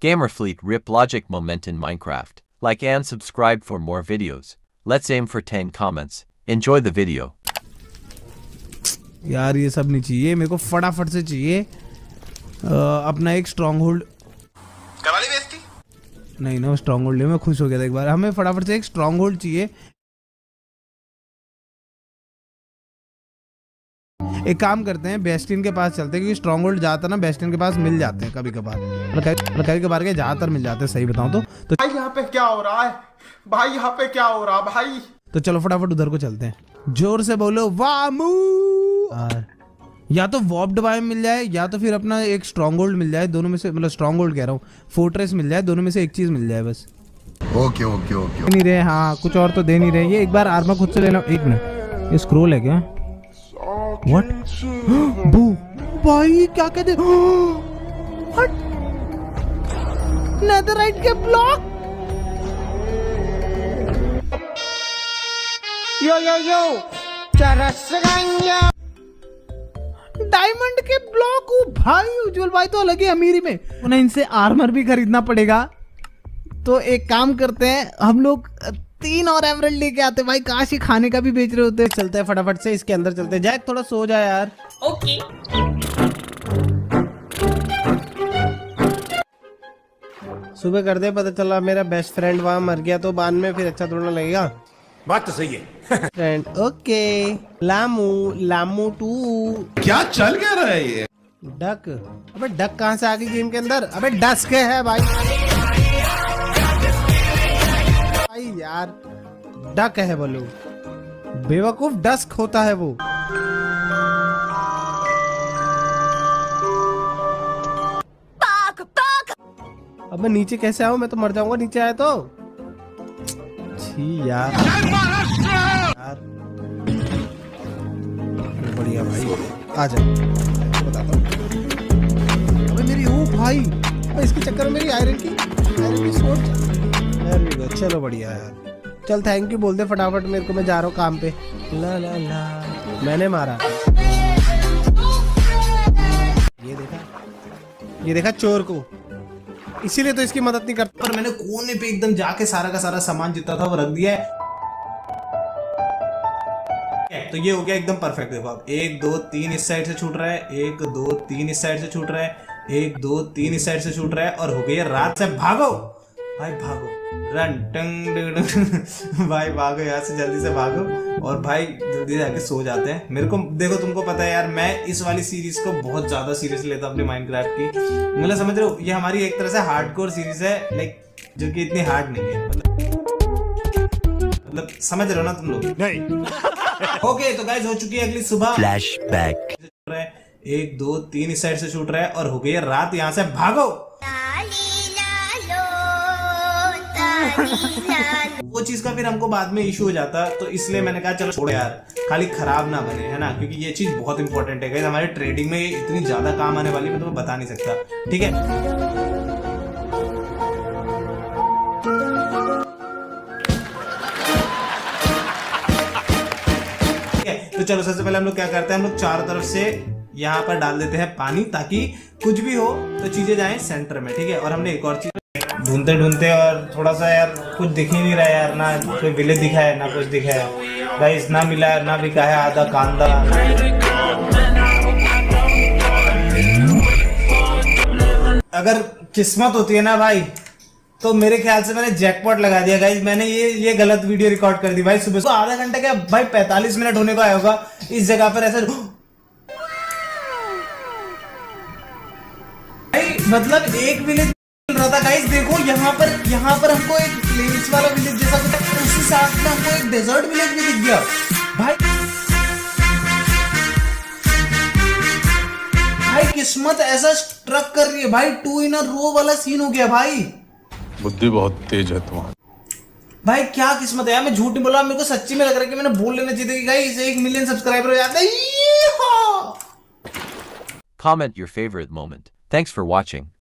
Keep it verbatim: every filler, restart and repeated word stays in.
Gamerfleet rip logic moment in Minecraft. Like and subscribe for more videos. Let's aim for ten comments. Enjoy the video. यार ये सब नहीं चाहिए मेरे को, फटाफट से चाहिए आ, अपना एक स्ट्रॉन्ग होल्ड। करा ली बेइज्जती? नहीं ना, स्ट्रॉन्ग होल्ड मैं खुश हो गया था एक बार। हमें फटाफट से एक स्ट्रॉन्ग होल्ड चाहिए। एक काम करते हैं, बेस्टिन के पास चलते हैं, क्योंकि स्ट्रॉन्ग होल्ड ज्यादातर ना बेस्टिन के पास मिल जाते हैं कभी कभार, कभी कभार के ज्यादातर मिल जाते हैं सही बताऊं तो। तो भाई यहाँ पे क्या हो रहा है भाई, यहाँ पे क्या हो रहा है भाई? तो चलो फटाफट उधर को चलते हैं। जोर से बोलो वामू। या तो वॉर्प्ड बायोम मिल जाए या तो फिर अपना एक स्ट्रॉन्ग होल्ड मिल जाए, दोनों में से, मतलब स्ट्रॉन्ग होल्ड कह रहा हूँ, फोर्ट्रेस मिल जाए, दोनों में से एक चीज मिल जाए बस। ओके ओके ओके नहीं रहे, हाँ कुछ और तो दे नहीं रहे। ये एक बार आर्मा खुद से लेना। एक मिनट, ये स्क्रोल है क्या? व्हाट? बू भाई क्या कहते? हट, नेदरराइट के ब्लॉक। यो यो यो चरसगंजा डायमंड के ब्लॉक। ओ भाई उज्जवल भाई तो अलग ही अमीरी में। उन्हें इनसे आर्मर भी खरीदना पड़ेगा। तो एक काम करते हैं, हम लोग तीन और एमरल्ड लेके आते भाई। काश ही खाने का भी बेच रहे होते। चलते हैं फटाफट से इसके अंदर चलते हैं। जैक थोड़ा सो जा यार। ओके सुबह कर दे, पता चला मेरा बेस्ट फ्रेंड वहां मर गया तो बाद में फिर अच्छा थोड़ा लगेगा। बात तो सही है। Friend okay. लामू लामू टू। क्या चल क्या रहा है ये? डक। अबे डक कहाँ से आ गई गेम के अंदर? अबे डस्क है भाई। भाई यार डक है बोलो, बेवकूफ डस्क होता है वो। पाक पाक। अब मैं नीचे कैसे आऊं? मैं तो मर जाऊंगा नीचे आया तो। छी यार, यार। बढ़िया भाई, आ जा बताता हूँ। अबे मेरी ओ भाई, इसके चक्कर में मेरी आयरन की आयरन की सोच। चलो बढ़िया यार, चल थैंक यू बोल दे फटाफट मेरे को। मैं जा रहा हूँ काम पे। ला ला ला मैंने मारा। ये देखा, ये देखा चोर को, इसीलिए तो इसकी मदद नहीं करता। पर मैंने कोने पे एकदम जाके सारा का सारा सामान जितना था वो रख दिया है। तो ये हो गया एकदम परफेक्ट। देखो अब एक दो तीन इस साइड से छूट रहा है, एक दो तीन इस साइड से छूट रहा है, एक दो तीन इस साइड से छूट रहा है, और हो गई है रात से। भागो भाई भागो, रन टंग भाई भागो यहाँ से, जल्दी से भागो और भाई जल्दी जाके सो जाते हैं। मेरे को देखो, तुमको पता है यार, मैं इस वाली सीरीज को बहुत ज्यादा सीरियस लेता हूँ अपने माइनक्राफ्ट की। मतलब समझ रहे हो, ये हमारी एक तरह से हार्डकोर सीरीज है, लाइक जो कि इतनी हार्ड नहीं है। मतलब मतलब समझ रहे हो ना तुम लोग? नहीं। ओके तो गाइस हो चुकी है अगली सुबह। Flashback. एक दो तीन इस साइड से छूट रहा है और हो गई है रात। यहाँ से भागो। वो चीज का फिर हमको बाद में इशू हो जाता, तो इसलिए मैंने कहा चलो छोड़ो यार, खाली खराब ना बने, है ना, क्योंकि ये चीज बहुत इंपॉर्टेंट है गाइस। हमारे ट्रेडिंग में इतनी ज्यादा काम आने वाली, मैं तुम्हें बता नहीं सकता। ठीक है, तो चलो सबसे पहले हम लोग क्या करते हैं, हम लोग चारों तरफ से यहाँ पर डाल देते हैं पानी, ताकि कुछ भी हो तो चीजें जाएं सेंटर में। ठीक है, और हमने एक और चीज ढूंढते ढूंढते, और थोड़ा सा यार कुछ दिख ही नहीं रहा है यार, ना कोई विलेज दिखा है ना कुछ दिखा है गाइस, ना मिला है ना बिका है आधा कांदा। अगर किस्मत होती है ना भाई, तो मेरे ख्याल से मैंने जैकपॉट लगा दिया गाइस। मैंने ये ये गलत वीडियो रिकॉर्ड कर दी भाई। सुबह तो आधा घंटा क्या भाई पैंतालीस मिनट होने को आया होगा इस जगह पर ऐसा भाई, मतलब एक विलेज मिल रहा था गाइस। देखो यहाँ पर यहाँ पर हमको एक प्लेन्स वाला विलेज जैसा कुछ, उसी साथ में हमको एक डेजर्ट विलेज भी दिख गया भाई। भाई किस्मत ऐसा स्ट्रक कर रही है भाई, टू इन अ रो वाला सीन हो गया भाई। बुद्धि बहुत तेज है तुम्हारी भाई, क्या किस्मत है यार। मैं झूठ नहीं बोला, मेरे को सच्ची में लग रहा है कि मैंने बोल लेना चाहिए कि गाइस एक मिलियन सब्सक्राइबर हो जाते हैं। Comment your favorite moment. Thanks for watching.